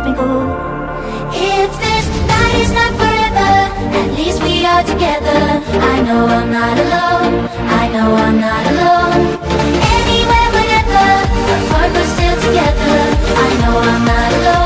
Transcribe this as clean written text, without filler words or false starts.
me go. If this night is not forever, at least we are together. I know I'm not alone, I know I'm not alone. Anywhere, whenever, apart but still together. I know I'm not alone.